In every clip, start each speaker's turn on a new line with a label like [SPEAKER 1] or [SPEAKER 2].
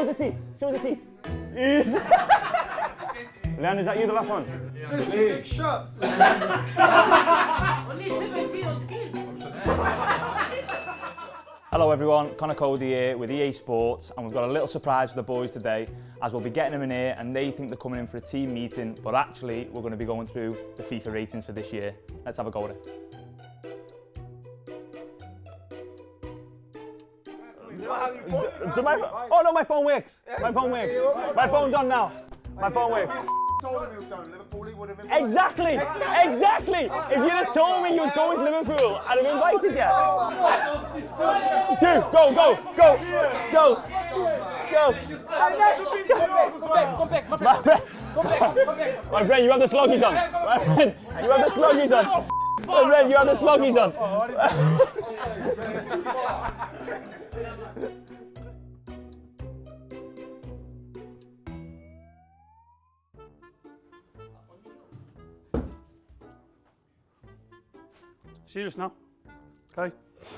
[SPEAKER 1] us the teeth. Show us the teeth. Yes. Leon, is that you, the last one?
[SPEAKER 2] 56 shot.
[SPEAKER 3] Only 17 on skills.
[SPEAKER 1] Hello everyone, Conor Coady here with EA Sports, and we've got a little surprise for the boys today, as we'll be getting them in here and they think they're coming in for a team meeting, but actually we're going to be going through the FIFA ratings for this year. Let's have a go at it. Oh no, my phone works. My phone works. My phone's on now. My phone works. Exactly, exactly. If you'd have told me you was going to Liverpool, I'd have invited you. Dude, go.
[SPEAKER 2] I've never been to yours.
[SPEAKER 3] Come back.
[SPEAKER 1] My friend, you have the sloggies on. My friend, you have the sloggies on. My friend, you have the sloggies on.
[SPEAKER 4] Serious now, okay?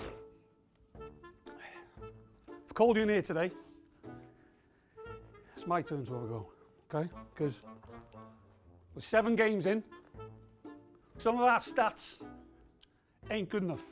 [SPEAKER 4] I've called you in here today. It's my turn to have a go, okay? Because we're 7 games in. Some of our stats ain't good enough.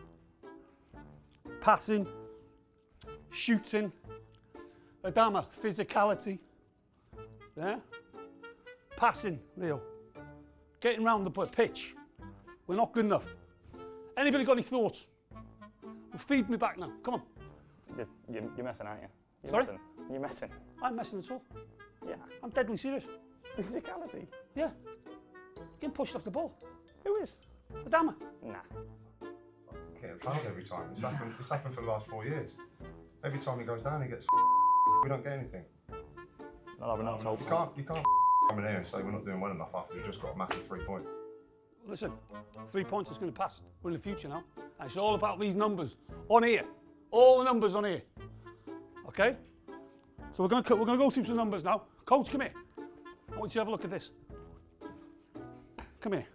[SPEAKER 4] Passing, shooting, Adama, physicality, yeah? Passing, Leo. Getting round the pitch, we're not good enough. Anybody got any thoughts? Well, feed me back now. Come on.
[SPEAKER 1] You're messing, aren't you?
[SPEAKER 4] Sorry?
[SPEAKER 1] You're messing.
[SPEAKER 4] I'm messing at all.
[SPEAKER 1] Yeah.
[SPEAKER 4] I'm deadly serious.
[SPEAKER 1] Physicality.
[SPEAKER 4] Yeah. Getting pushed off the ball.
[SPEAKER 1] Who is?
[SPEAKER 4] Adama.
[SPEAKER 1] Nah.
[SPEAKER 5] Getting fouled every time. It's happened for the last 4 years. Every time he goes down, he gets. We don't get anything.
[SPEAKER 1] Not having no hope.
[SPEAKER 5] You can't come in here and say we're not doing well enough after we've just got a massive 3 point.
[SPEAKER 4] Listen, 3 points is going to pass. We're in the future now. And it's all about these numbers on here. All the numbers on here. Okay? So we're going to go through some numbers now. Coach, come here. I want you to have a look at this. Come here.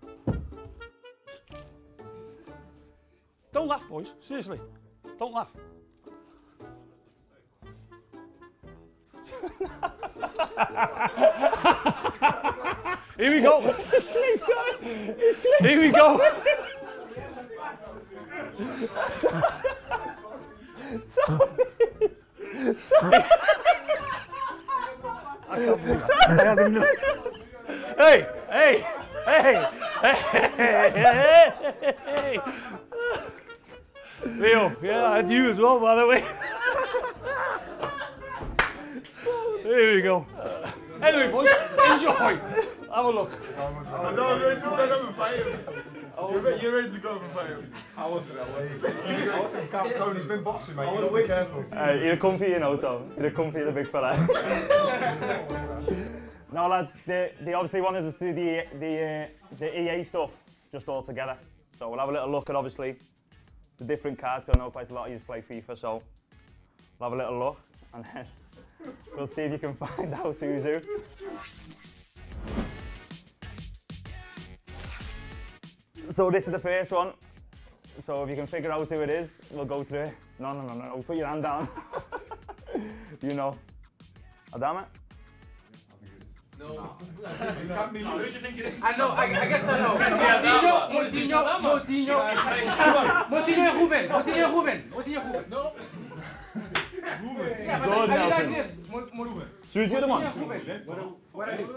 [SPEAKER 4] Don't laugh, boys. Seriously. Don't laugh. Here we go. Here we go.
[SPEAKER 1] Sorry.
[SPEAKER 4] Hey. Leo, yeah, I had you as well, by the way. Here we go. Anyway, boys, enjoy. Have a look.
[SPEAKER 2] I'm ready to stand up and fight him. You're ready to go up and fight him. I wasn't that way.
[SPEAKER 5] I wasn't Camp Tony's been boxing, mate. You be careful.
[SPEAKER 1] You'd have come for you now, Tom. You'd have come for you, the big fella. No, lads, they obviously wanted us to do the EA stuff just all together. So we'll have a little look at, obviously, the different cards, because I know quite a lot of you play FIFA, so we'll have a little look, and then we'll see if you can find out who's who. So this is the first one. So if you can figure out who it is, we'll go through it. No. Put your hand down. You know. Adama?
[SPEAKER 3] No. Who do you think it is? I know, I guess I know. Moutinho and Ruben. No. Yeah, but I like this.
[SPEAKER 1] Choose the other one.
[SPEAKER 3] What are you?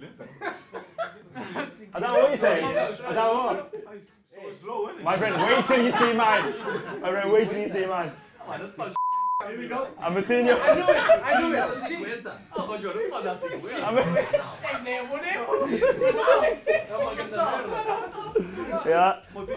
[SPEAKER 1] Adama, what are you saying? Adama, what? My friend, wait till you see mine.
[SPEAKER 3] Here we go.
[SPEAKER 1] I'm Moutinho.
[SPEAKER 3] I knew it.
[SPEAKER 1] Yeah.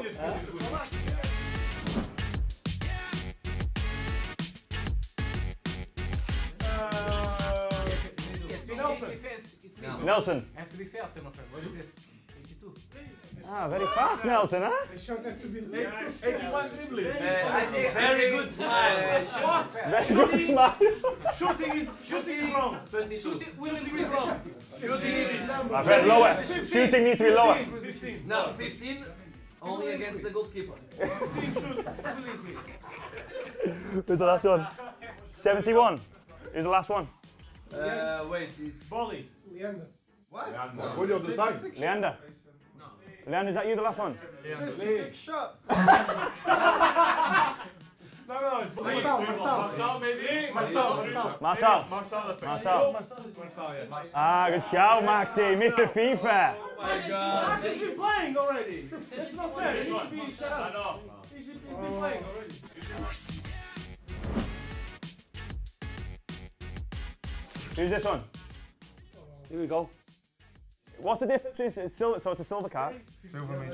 [SPEAKER 1] Nelson.
[SPEAKER 3] I have to be faster, my friend. What is this? 82.
[SPEAKER 1] Ah, very fast, Nelson, huh?
[SPEAKER 2] The shot has to be 81 dribbling.
[SPEAKER 3] Very good smile.
[SPEAKER 1] Very good smile.
[SPEAKER 2] Shooting is wrong.
[SPEAKER 3] 22. Shooting is wrong. Shooting is
[SPEAKER 1] My friend, lower. Shooting needs to be lower.
[SPEAKER 2] 15.
[SPEAKER 3] No, 15 only against the goalkeeper.
[SPEAKER 2] 15 shoot.
[SPEAKER 1] Who's the last one? 71. Who's the last one?
[SPEAKER 3] Wait, it's...
[SPEAKER 2] Bolly.
[SPEAKER 6] Leander.
[SPEAKER 2] What? Bolly of the time.
[SPEAKER 1] Leander. Leander, is that you, the last one?
[SPEAKER 2] 56 shot. No, it's Marcel, maybe.
[SPEAKER 1] Marcel. Ah, good shout, Maxi. Mr. FIFA.
[SPEAKER 2] Max has been playing already. That's not fair. He should be shut up. He should be playing already.
[SPEAKER 1] Who's this one?
[SPEAKER 4] Here we go.
[SPEAKER 1] What's the difference? It's silver, so it's a silver card.
[SPEAKER 5] Silver means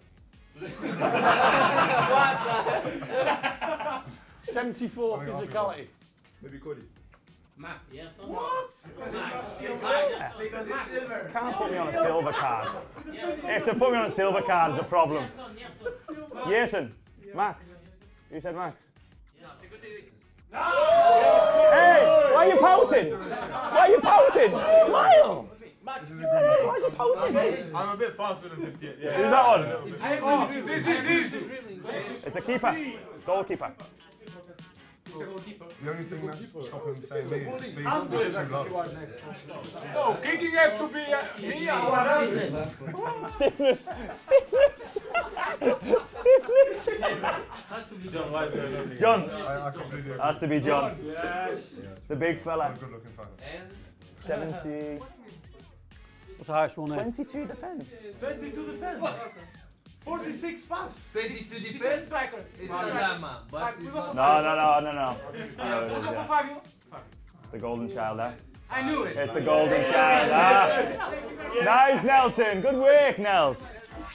[SPEAKER 4] 74 physicality.
[SPEAKER 2] Maybe Coady.
[SPEAKER 3] Max. Yes,
[SPEAKER 2] What?
[SPEAKER 3] Max.
[SPEAKER 2] Because it's silver.
[SPEAKER 1] Can't put me on a silver card. If they put me on a silver card, it's a problem. Jason. Max. You said Max. Hey, why are you pouting? Why are you pouting? Smile. Why is he pouting?
[SPEAKER 2] I'm a bit faster than 58.
[SPEAKER 1] Who's that on?
[SPEAKER 3] This is easy.
[SPEAKER 1] It's a keeper. Goalkeeper.
[SPEAKER 5] the only thing that's stopping saying me is the speed. It's too low.
[SPEAKER 6] Oh, kicking have to be
[SPEAKER 1] Stiffness.
[SPEAKER 3] Has to be
[SPEAKER 2] John, why is there no
[SPEAKER 1] John.
[SPEAKER 5] I completely agree.
[SPEAKER 1] Has to be John. The big fella.
[SPEAKER 5] Good looking fella.
[SPEAKER 1] 70.
[SPEAKER 4] What's the highest one there?
[SPEAKER 1] 22 defense.
[SPEAKER 2] 22 defense. 46 pass.
[SPEAKER 3] 22 defense. It's Adama, but it's not.
[SPEAKER 1] No. The golden child, eh?
[SPEAKER 3] I knew it.
[SPEAKER 1] It's the golden child. Nice, Nelson. Good work, Nels.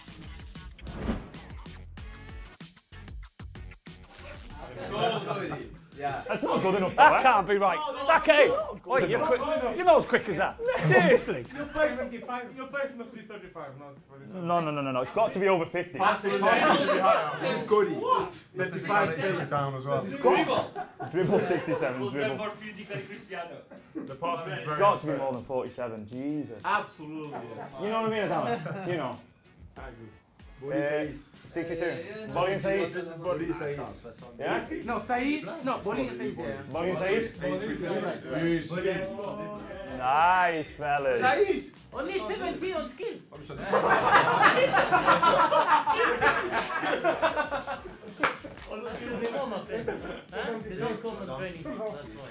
[SPEAKER 3] Yeah.
[SPEAKER 1] That's not good enough,
[SPEAKER 4] That
[SPEAKER 1] though, eh?
[SPEAKER 4] can't be right. That can't. Wait, you're quick. You're not as quick as that. Seriously.
[SPEAKER 2] Your pace must be 35, not 47.
[SPEAKER 1] No. It's got to be over 50.
[SPEAKER 2] Passing should be higher. It's Coady. What?
[SPEAKER 5] 55 is down as well.
[SPEAKER 1] Dribble 67. Dribble.
[SPEAKER 2] The passing is
[SPEAKER 1] It's
[SPEAKER 2] very
[SPEAKER 1] got to be more than 47. Jesus.
[SPEAKER 2] Absolutely, yes.
[SPEAKER 1] You know what I mean, Adama? You know.
[SPEAKER 2] I agree. Body says.
[SPEAKER 1] 62. Volume says.
[SPEAKER 2] Body says.
[SPEAKER 1] Yeah?
[SPEAKER 3] No, Saiz. No, Bolin says yeah.
[SPEAKER 1] Volume says. Nice, fellas.
[SPEAKER 2] Saiz!
[SPEAKER 3] Only 70 on skills. They won't, my friend. Huh? They don't come on training. That's why.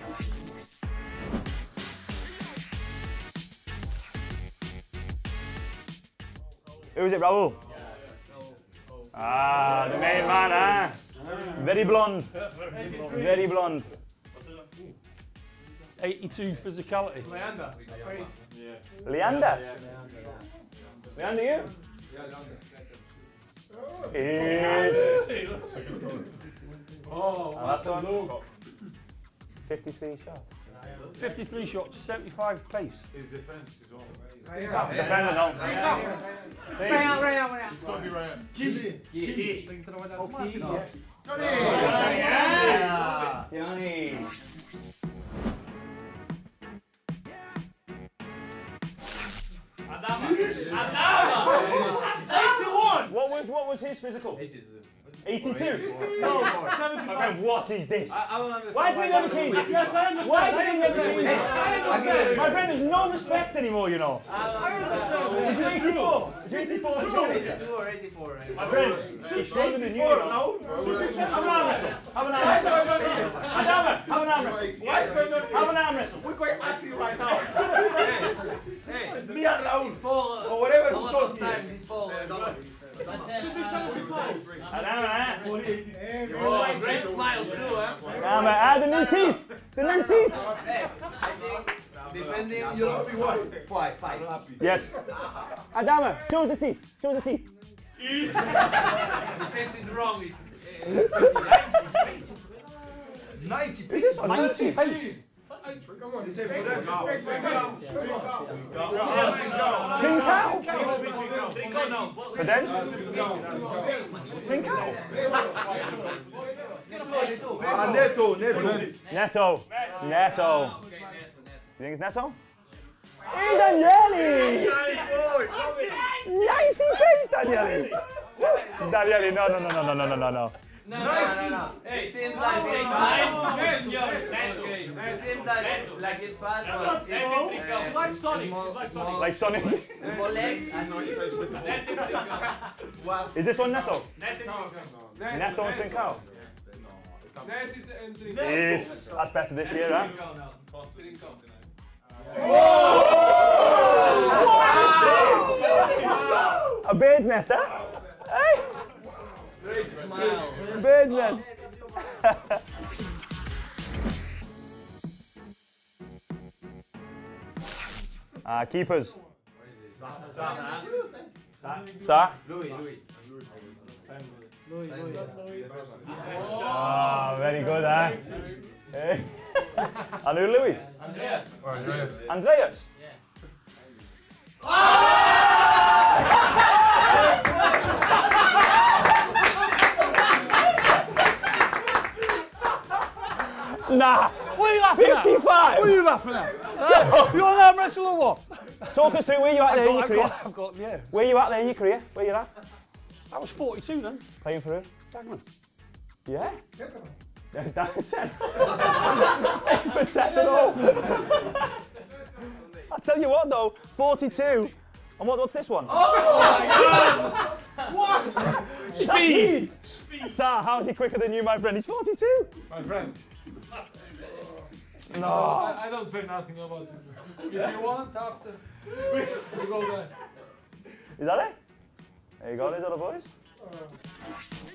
[SPEAKER 1] Who's it, Raul? Ah, the main man, huh? Very blonde. Very blonde.
[SPEAKER 4] 82 physicality.
[SPEAKER 2] Leander.
[SPEAKER 1] Leander? Leander, you? Yes.
[SPEAKER 2] Oh,
[SPEAKER 1] That's one. 53 shots.
[SPEAKER 4] 53 shots, 75 pace.
[SPEAKER 2] his defense is all.
[SPEAKER 1] Defender, no.
[SPEAKER 2] It's got to be Ryan.
[SPEAKER 1] Johnny.
[SPEAKER 3] Adama!
[SPEAKER 2] 81!
[SPEAKER 1] What was his physical? 82?
[SPEAKER 2] No, 75.
[SPEAKER 1] What is this?
[SPEAKER 3] I don't understand.
[SPEAKER 1] Why did he never change it?
[SPEAKER 2] Yes, I understand.
[SPEAKER 1] Why did he never change it?
[SPEAKER 2] I understand.
[SPEAKER 1] My friend, there's no respect anymore, you know.
[SPEAKER 2] I understand.
[SPEAKER 1] Is it 84? Is it 84?
[SPEAKER 3] 82 or 84.
[SPEAKER 1] My friend, he's stronger than you, you know. Have an arm wrestle. Have an arm wrestle. Adama, have an arm wrestle. Have an arm wrestle.
[SPEAKER 2] We're quite active right now.
[SPEAKER 3] Hey,
[SPEAKER 2] It's me and Raul.
[SPEAKER 3] or
[SPEAKER 2] whatever
[SPEAKER 3] a
[SPEAKER 2] we
[SPEAKER 3] lot
[SPEAKER 2] talk
[SPEAKER 3] of
[SPEAKER 2] here.
[SPEAKER 3] times it's fall.
[SPEAKER 2] Should be 75.
[SPEAKER 1] Adama,
[SPEAKER 3] Oh, great smile too, huh?
[SPEAKER 1] Adama, the new teeth. The new teeth.
[SPEAKER 3] Depending.
[SPEAKER 2] You're happy what?
[SPEAKER 3] Five.
[SPEAKER 1] Yes. Adama, show us the teeth. Show us the teeth.
[SPEAKER 3] Defense is wrong. It's
[SPEAKER 2] 90
[SPEAKER 1] Is this 90 pace? Trincao? Cadence? Trincao?
[SPEAKER 2] Neto.
[SPEAKER 1] Neto. You think it's Neto? Hey, Daniele! 90 pace, Daniele! Daniele, no.
[SPEAKER 3] No.
[SPEAKER 7] It seems like it's fast. It seems like it's fast, but
[SPEAKER 2] It's like Sonic.
[SPEAKER 1] Like Sonic.
[SPEAKER 7] it's more legs. Well,
[SPEAKER 1] Is this one Neto?
[SPEAKER 6] No.
[SPEAKER 1] Neto and Trincao?
[SPEAKER 6] Net and drink.
[SPEAKER 1] Yes, that's better this year, huh? A bird's nest, huh? Hey?
[SPEAKER 7] great smile.
[SPEAKER 1] Bird's nest. Keepers. Sa?
[SPEAKER 7] Louis.
[SPEAKER 1] Ah, very good, huh? Hey. And who, Louis?
[SPEAKER 5] Andreas.
[SPEAKER 1] Andreas? Nah.
[SPEAKER 4] What are you laughing at?
[SPEAKER 1] 55.
[SPEAKER 4] What are you laughing at? You want to arm wrestle or what?
[SPEAKER 1] Talk us through where you at there in your career.
[SPEAKER 4] I've got, yeah.
[SPEAKER 1] Where you at there in your career? Where you at?
[SPEAKER 4] I was 42 then.
[SPEAKER 1] Playing for who?
[SPEAKER 4] Dagenham.
[SPEAKER 1] Yeah? That's it. For set at all. I tell you what though, 42. And what's this one?
[SPEAKER 7] Oh my God!
[SPEAKER 2] What?
[SPEAKER 1] Speed! Sir, how's he quicker than you, my friend? He's 42.
[SPEAKER 6] My friend.
[SPEAKER 1] No.
[SPEAKER 6] I don't say nothing about it. If you want, after, we go there.
[SPEAKER 1] Is that it? There you go, these other boys.